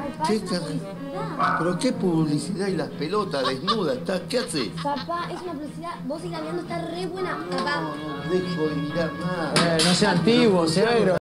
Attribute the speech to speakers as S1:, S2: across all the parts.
S1: ¿Qué, pero qué publicidad y las pelotas desnudas? ¿Qué haces?
S2: Papá, es una publicidad. Vos sigas mirando, está re buena. Papá.
S1: No dejo de mirar nada.
S3: No sea antiguo, cerebro.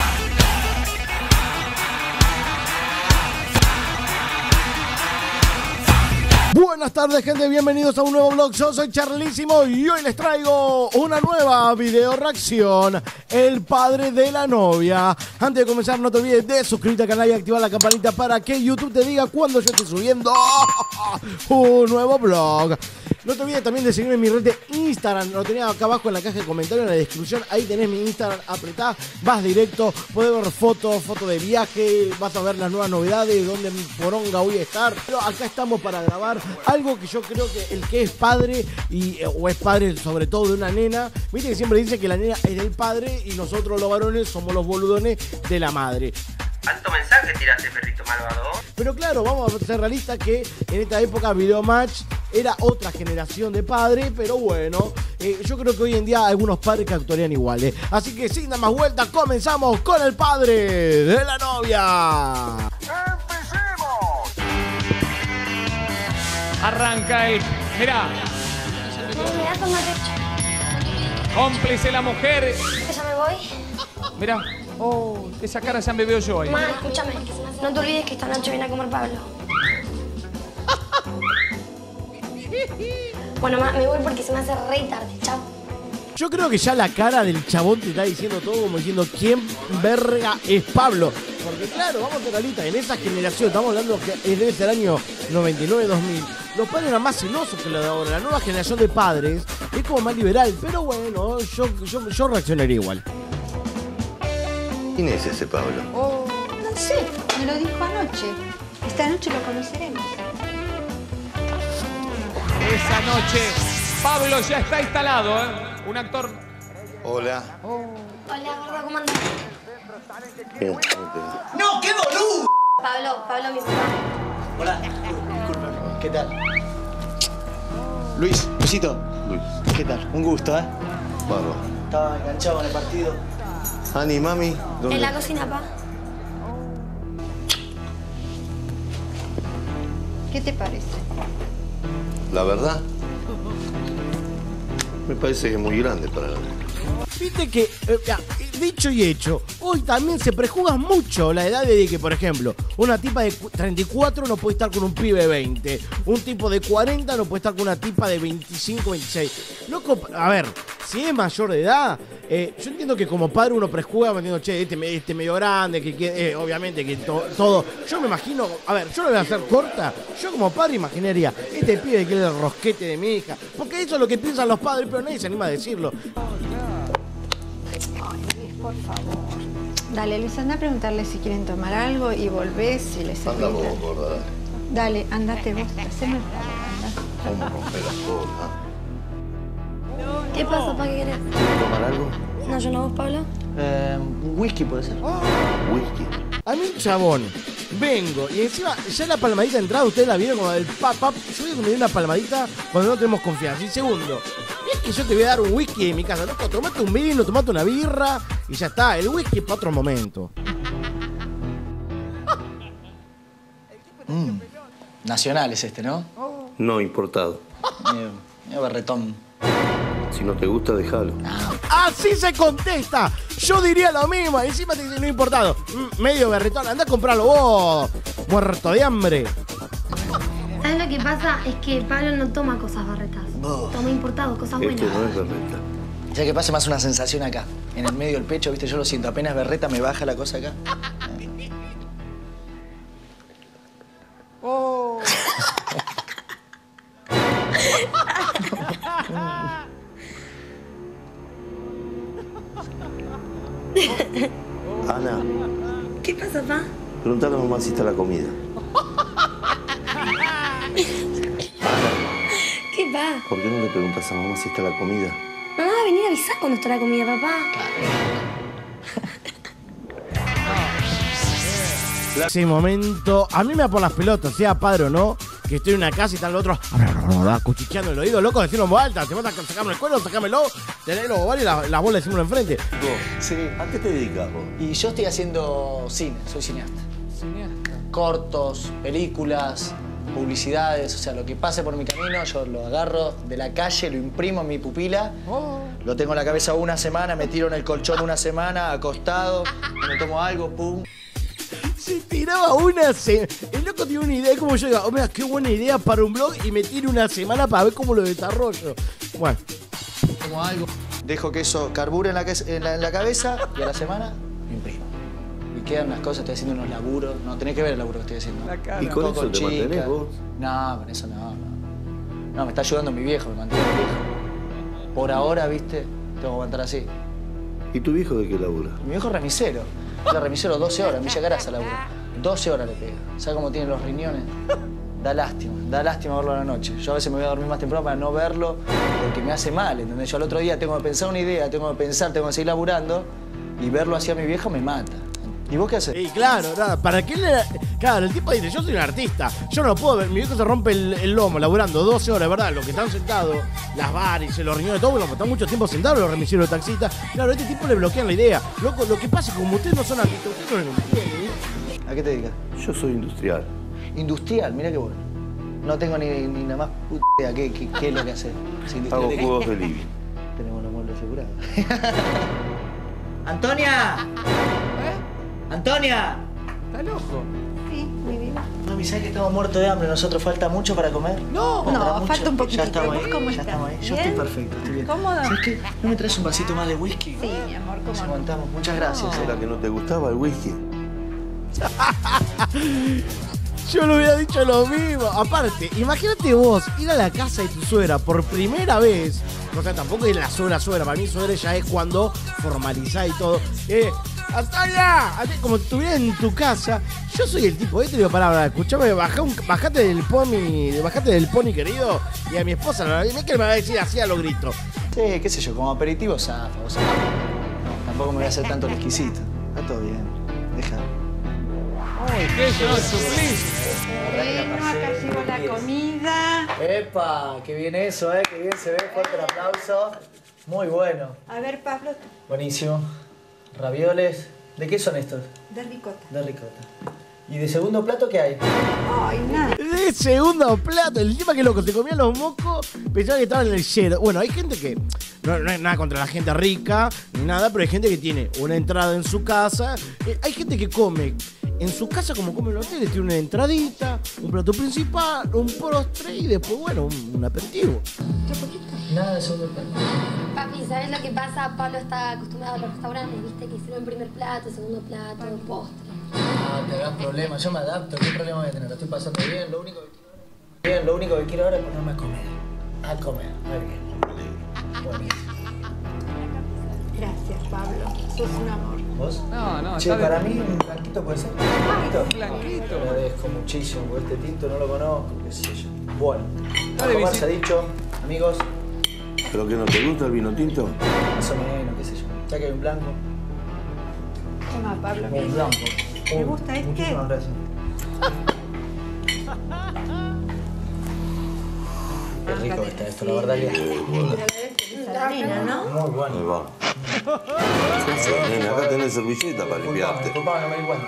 S4: Buenas tardes, gente, bienvenidos a un nuevo vlog. Yo soy Charlísimo y hoy les traigo una nueva video reacción: el padre de la novia. Antes de comenzar, no te olvides de suscribirte al canal y activar la campanita para que YouTube te diga cuando yo esté subiendo un nuevo vlog. No te olvides también de seguirme en mi red de Instagram. Lo tenés acá abajo en la caja de comentarios, en la descripción. Ahí tenés mi Instagram, apretá, vas directo, podés ver fotos de viaje, vas a ver las nuevas novedades, dónde poronga voy a estar. Pero acá estamos para grabar algo que yo creo que el que es padre, o es padre sobre todo de una nena, viste que siempre dice que la nena es del padre y nosotros los varones somos los boludones de la madre.
S5: ¿Alto mensaje tiraste, perrito malvado?
S4: Pero claro, vamos a ser realistas que en esta época Videomatch era otra generación de padres, pero bueno, yo creo que hoy en día hay algunos padres que actuarían iguales. Así que sin dar más vueltas, comenzamos con el padre de la novia.
S6: ¡Empecemos!
S7: Arranca el... Mirá,
S2: Mirá cómo te...
S7: cómplice la mujer.
S2: Que ya me voy.
S7: Mirá, oh, esa cara ya me veo yo ahí.
S2: Ma, escúchame. No te olvides que esta noche viene a comer Pablo. Bueno, ma, me voy porque se me hace re tarde. Chao.
S4: Yo creo que ya la cara del chabón te está diciendo todo, como diciendo quién verga es Pablo. Porque claro, vamos a ser realistas, en esa generación, estamos hablando que es desde el año 99-2000, los padres eran más celosos que los de ahora. La nueva generación de padres es como más liberal, pero bueno, yo reaccionaría igual.
S1: ¿Quién es ese Pablo?
S8: Oh, no sé, me lo dijo anoche. Esta noche lo conoceremos.
S7: Esa noche, Pablo ya está instalado, ¿eh? Un actor...
S1: Hola.
S2: Hola, gordo, ¿cómo andás?
S1: Bien,
S6: ¡No, qué boludo!
S2: Pablo, mi papá.
S3: Hola. Disculpa. ¿Qué tal? Luis, Luisito.
S1: Luis.
S3: ¿Qué tal? Un gusto, ¿eh?
S1: Bárbaro.
S3: Estaba enganchado en el partido.
S1: Ani, mami, ¿dónde?
S2: En la cocina, pa.
S8: ¿Qué te parece?
S1: La verdad, me parece que es muy grande para la nena.
S4: Viste que, dicho y hecho, hoy también se prejuzga mucho la edad de que, por ejemplo, una tipa de 34 no puede estar con un pibe de 20. Un tipo de 40 no puede estar con una tipa de 25, 26. Loco, a ver, si es mayor de edad, yo entiendo que como padre uno prejuzga, me entiendo, che, este medio grande, que obviamente que todo. Yo me imagino, a ver, yo lo voy a hacer corta. Yo como padre imaginaría, este pibe que es el rosquete de mi hija. Porque eso es lo que piensan los padres, pero nadie se anima a decirlo.
S8: Ay, Luis, por favor. Dale, Luis, anda a preguntarle si quieren tomar algo y volvés si les
S1: Anda vos,
S8: invitan.
S1: gorda.
S8: Dale, andate vos, haceme el favor, anda.
S1: ¿Cómo romper las cosas?
S2: ¿Qué pasa, pa? ¿Qué querés?
S1: ¿Tomar algo?
S2: No, yo no, vos, Pablo.
S3: Un whisky puede ser.
S1: Whisky.
S4: A mí, chabón, vengo y encima ya la palmadita de entrada, ustedes la vieron como del pap. Yo digo que me den una palmadita cuando no tenemos confianza. Y segundo, es que yo te voy a dar un whisky en mi casa, loco, tomate un vino, tomate una birra y ya está. El whisky es para otro momento.
S3: Nacional es este, ¿no?
S1: No, importado.
S3: Medio berretón.
S1: Si no te gusta, déjalo.
S4: Así se contesta. Yo diría lo mismo. Encima te dicen no importado. Medio berretón. Anda a comprarlo vos, muerto de hambre.
S2: ¿Sabes lo que pasa? Es que Pablo no toma cosas barretas. Toma importado, cosas buenas.
S1: Este no es berreta.
S3: ¿Sabes qué pasa? Me hace una sensación acá. En el medio del pecho, ¿viste? Yo lo siento. Apenas berreta me baja la cosa acá.
S7: Oh.
S1: Ana,
S2: ¿Qué pasa, pa?
S1: preguntale a mamá si está la comida.
S2: ¿Qué pa?
S1: ¿Por qué no le preguntas a mamá si está la comida?
S2: Mamá va a venir a avisar cuando está la comida, papá.
S4: Ese momento, a mí me da por las pelotas, sea padre o no, que estoy en una casa y está el otro cuchicheando el oído, loco, decirlo en voz alta, te vas a sacarme el cuero, sacámelo, tenés los ovarios y las bolas decímelo enfrente.
S3: Sí.
S1: ¿A qué te dedicas vos?
S3: Y yo estoy haciendo cine, soy cineasta.
S7: Cineasta.
S3: cortos, películas, publicidades, o sea, lo que pase por mi camino, yo lo agarro de la calle, lo imprimo en mi pupila, lo tengo en la cabeza una semana, me tiro en el colchón una semana, acostado, me tomo algo, pum.
S4: Se tiraba una semana. El loco tiene una idea, como yo digo, oh, mira, qué buena idea para un blog y me tiro una semana para ver cómo lo desarrollo. Bueno,
S3: Tomo algo, dejo que eso carbure en la cabeza y a la semana lo imprimo. Y quedan las cosas, estoy haciendo unos laburos. No, tenés que ver el laburo que estoy haciendo.
S7: La cara.
S1: ¿Y con eso te mantenés vos?
S3: No, con eso no. No, me está ayudando mi viejo, me mantiene mi viejo. Por ahora, viste, tengo que aguantar así.
S1: ¿Y tu viejo de qué labura?
S3: Mi viejo es remisero. Era remisero 12 horas, en Villa Caraza labura. 12 horas le pega. ¿Sabes cómo tiene los riñones? Da lástima verlo a la noche. Yo a veces me voy a dormir más temprano para no verlo porque me hace mal, ¿entendés? Yo al otro día tengo que pensar una idea, tengo que seguir laburando y verlo así a mi viejo me mata. ¿Y vos qué haces?
S4: y claro, nada, ¿para qué le...? Claro, el tipo dice, yo soy un artista, yo no puedo ver, mi viejo se rompe el lomo laburando 12 horas, ¿verdad? Los que están sentados, las varices, los riñones, todo, bueno, están mucho tiempo sentados los remiseros de taxistas. Claro, a este tipo le bloquean la idea. Loco, lo que pasa es que como ustedes no son artistas, ustedes no lo entienden.
S3: ¿A qué te dedicas?
S1: Yo soy industrial.
S3: Industrial, mira qué bueno. No tengo ni la más puta idea qué es lo que haces.
S1: Hago juegos de living.
S3: Tenemos los muebles asegurados. ¡Antonia! ¡Antonia!
S7: ¿Está loco?
S8: Sí, mi vida.
S3: Mami, ¿sabes que estamos muertos de hambre? ¿Nosotros falta mucho para comer?
S7: No.
S8: No, falta un poquitito.
S3: Ya estamos ahí,
S8: ¿Cómo
S3: ya
S8: estás?
S3: estamos ahí. Yo
S8: ¿Bien?
S3: estoy perfecto, estoy bien.
S8: ¿Cómodo?
S3: ¿Sabes qué? ¿No me traes un vasito más de whisky?
S8: Sí, mi amor,
S3: Nos
S8: ¿cómo no?
S3: aguantamos. Muchas gracias.
S1: ¿Era que no te gustaba el whisky?
S4: Yo le hubiera dicho lo mismo. Aparte, imagínate vos ir a la casa de tu suegra por primera vez. O sea, tampoco es la suegra. Para mí suegra ya es cuando formalizás y todo. ¡Antonia! Como si estuviera en tu casa. Yo soy el tipo, te digo palabra, escuchame, bajate del pony, querido. Y a mi esposa, no es que me va a decir así a lo grito.
S3: Sí, qué sé yo, como aperitivo zafa. O sea, no, tampoco me voy a hacer tanto el exquisito. Está todo bien. Deja.
S7: Uy, qué suplicio.
S8: Bueno, acá llegó la comida.
S3: ¡Epa! Qué bien eso, qué bien se ve. Fuerte el aplauso. Muy bueno.
S8: A ver, Pablo,
S3: Buenísimo. Ravioles. ¿De qué son estos?
S8: de ricota.
S3: De ricota. ¿Y de segundo plato qué hay?
S8: Ay, nada.
S4: De segundo plato, el tema que loco, te comía los mocos, pensaba que estaba en el lleno. Bueno, hay gente que, no es nada contra la gente rica, ni nada, pero hay gente que tiene una entrada en su casa. Hay gente que come en su casa como come en los hoteles, tiene una entradita, un plato principal, un postre y después, bueno, un aperitivo.
S3: Nada de segundo plato.
S2: Papi, ¿sabes lo que pasa? Pablo está acostumbrado a los restaurantes, viste, que sirven primer plato, segundo plato, postre.
S3: Ah, te hagas problemas. Yo me adapto. ¿Qué problema voy a tener? Lo estoy pasando bien. Lo único que quiero ahora es ponerme a comer. A comer. Muy bien. Buenísimo.
S8: Gracias, Pablo. Sos un amor.
S3: ¿Vos?
S7: No,
S3: Che,
S7: está
S3: para mí un blanquito puede ser. ¿Blanquito?
S7: Blanquito.
S3: Te agradezco muchísimo, porque este tinto no lo conozco, qué sé yo. Bueno, a
S7: de
S3: comer
S7: visita.
S3: se ha dicho, amigos,
S1: ¿Pero que no te gusta el vino tinto?
S3: más o menos, qué sé yo. Ya que hay un blanco,
S8: Toma, Pablo.
S3: un blanco.
S8: ¿Te gusta este?
S3: Muchísimas gracias. Qué rico está esto, la verdad que
S8: La nena, ¿no?
S3: muy
S1: Ahí
S3: bueno.
S1: va. Nena, acá tenés servilleta para limpiarte.
S3: Disculpame, no me di cuenta.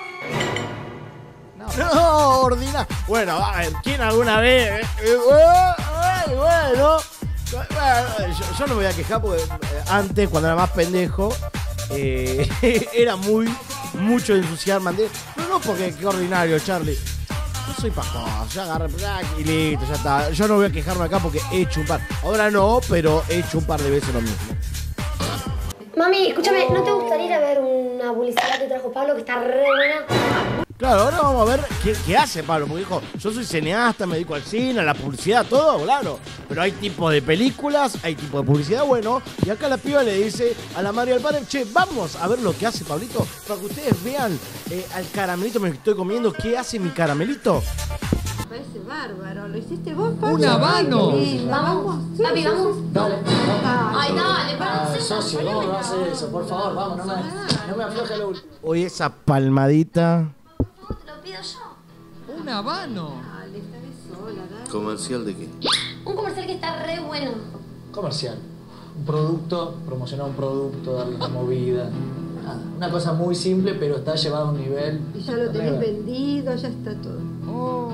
S4: No, ordinario. Bueno, a ver, ¿quién alguna vez? Bueno, yo no me voy a quejar porque antes, cuando era más pendejo, era mucho de ensuciarme. No, porque qué ordinario, Charlie. Yo soy pajoso, ya agarré, y listo, ya está. Yo no voy a quejarme acá porque he hecho un par. Ahora no, pero he hecho un par de veces lo mismo.
S2: Mami, escúchame, ¿no te gustaría ir a ver una publicidad que trajo Pablo que está re buena?
S4: Claro, ahora vamos a ver qué hace Pablo, porque dijo, yo soy cineasta, me dedico al cine, a la publicidad, todo, claro. Pero hay tipos de películas, hay tipos de publicidad, bueno, y acá la piba le dice a la madre y al padre, che, vamos a ver lo que hace Pablito, para que ustedes vean al caramelito que me estoy comiendo, ¿qué hace mi caramelito?
S8: Me parece bárbaro. ¿Lo hiciste vos, Pablo?
S7: ¡Un habano!
S8: Ay, qué lindo.
S2: Vamos,
S8: Sí,
S2: papi, vamos.
S3: Dale,
S2: Ay, dale, para
S3: socio, no haces eso, por favor, vamos, no me afloje lo último.
S4: Hoy esa palmadita.
S2: Te lo pido yo.
S7: ¡Un habano!
S8: Dale, esta vez sola, dale.
S1: ¿Comercial de qué?
S2: Un comercial que está re bueno.
S3: Comercial. Un producto, promocionar un producto, darle una movida. Nada, una cosa muy simple, pero está llevado a un nivel...
S8: Y ya lo tenés vendido, ya está todo.
S3: Oh.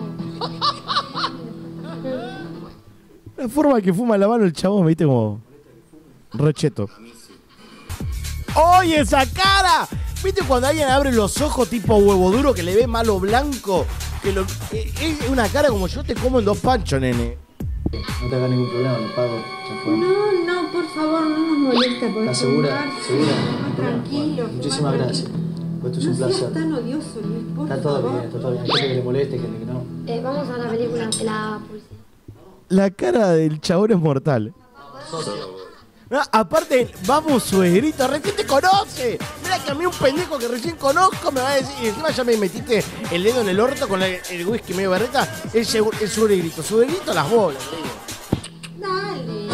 S4: La forma que fuma la mano el chabón, viste, como... recheto. ¡Oye, esa cara! ¿Viste cuando alguien abre los ojos tipo huevo duro que le ve malo blanco? Es una cara como yo te como en 2 panchos, nene.
S3: No te hagas ningún problema, lo pago. Ya fue.
S8: No, por favor, no nos molesta.
S3: ¿Estás segura? ¿Segura?
S8: Tranquilo.
S3: Muchísimas gracias. Pues esto es un placer.
S8: No seas tan odioso, Luis, por
S3: Está todo
S8: favor.
S3: bien, está todo bien. Hay gente que le moleste, gente que no.
S2: Vamos a la película, la publicidad.
S4: La cara del chabón es mortal. No, aparte, vamos, suegrito, recién te conoce. Mira que a mí un pendejo que recién conozco me va a decir, y encima ya me metiste el dedo en el orto con el whisky medio berreta, el suegrito. Suegrito las bolas, le digo.
S8: Dale.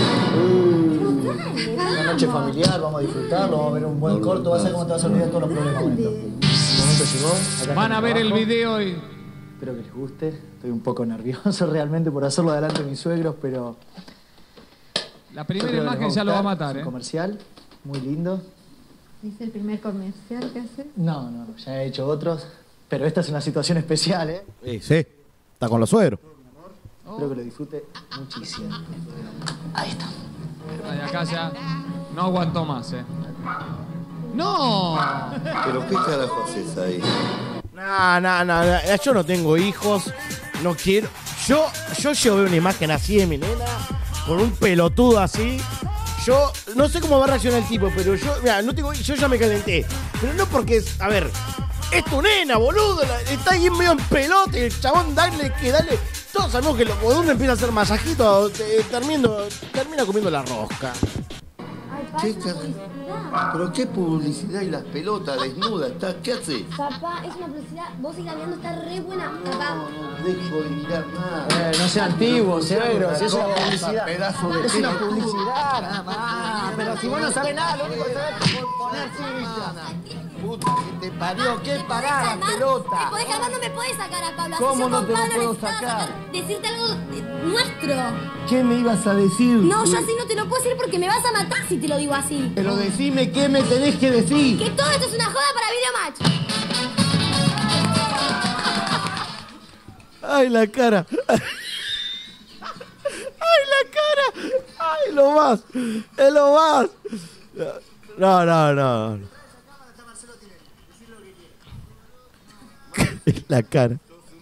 S3: Una noche familiar, vamos a disfrutarlo, vamos a ver un buen corto, vas a ver cómo te vas a olvidar todos los problemas con esto. El momento llegó. Acá
S7: Van a ver el
S3: trabajo.
S7: video y...
S3: Espero que les guste. Estoy un poco nervioso realmente por hacerlo delante de mis suegros, pero...
S7: La primera
S3: creo que
S7: imagen
S3: les
S7: ya lo va a
S3: gustar.
S7: matar,
S3: Es un comercial, muy lindo.
S8: ¿Es el primer comercial que hace?
S3: No, ya he hecho otros, pero esta es una situación especial, ¿eh?
S4: Sí, está con los suegros.
S3: Espero que lo disfrute muchísimo. Ahí está.
S7: Ay, acá ya no aguantó más, ¡No!
S1: ¿Pero qué carajo haces ahí?
S4: No, yo no tengo hijos, no quiero. Yo llevé una imagen así de mi nena, con un pelotudo así. Yo no sé cómo va a reaccionar el tipo, pero yo, mira, no tengo, yo ya me calenté. Pero no porque es, a ver, es tu nena, boludo, está ahí medio en pelota y el chabón dale. Todos sabemos que cuando uno empieza a hacer masajito, termina comiendo la rosca.
S1: ¿Qué ¿Pero qué publicidad y las pelotas desnudas? ¿Qué haces?
S2: Papá, es una publicidad. Vos sigas viendo, está re buena. Papá.
S1: No dejo de mirar nada.
S3: No sea antiguo, suegro, si es una publicidad.
S1: Pedazo de
S3: Es una publicidad, nada más. Pero si vos no sabés nada, lo único que sabés es poner silla.
S1: Puta que te parió, ¿qué pará la pelota?
S2: Me podés calmar, no me podés sacar a Pablo.
S1: ¿Cómo no te lo puedo
S2: necesitaba
S1: sacar?
S2: Decirte algo nuestro.
S1: ¿Qué me ibas a decir?
S2: No, yo así no te lo puedo decir porque me vas a matar si te lo digo así.
S1: Pero decime qué me tenés que decir.
S2: Que todo esto es una joda para Videomatch.
S4: Ay, la cara. Ay, la cara. Ay, lo más. Es lo más. No. La cara.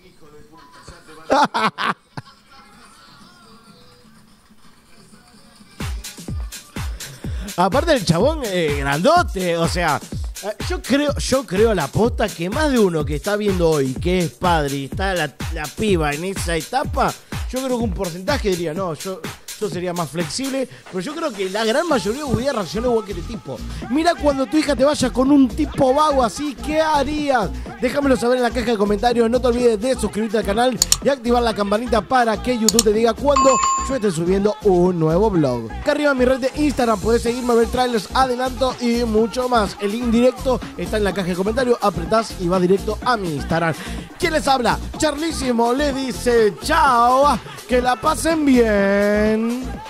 S4: Aparte el chabón grandote, o sea, yo creo a la posta que más de uno que está viendo hoy, que es padre y está la piba en esa etapa, yo creo que un porcentaje diría, no, yo sería más flexible, pero yo creo que la gran mayoría hubiera reaccionado igual que este tipo. Mira cuando tu hija te vaya con un tipo vago así, ¿qué harías? Déjamelo saber en la caja de comentarios, no te olvides de suscribirte al canal y activar la campanita para que YouTube te diga cuando yo esté subiendo un nuevo vlog. Acá arriba en mi red de Instagram podés seguirme, ver trailers, adelanto y mucho más. El link directo está en la caja de comentarios, apretás y vas directo a mi Instagram. ¿Quién les habla? Charlísimo le dice chao, que la pasen bien.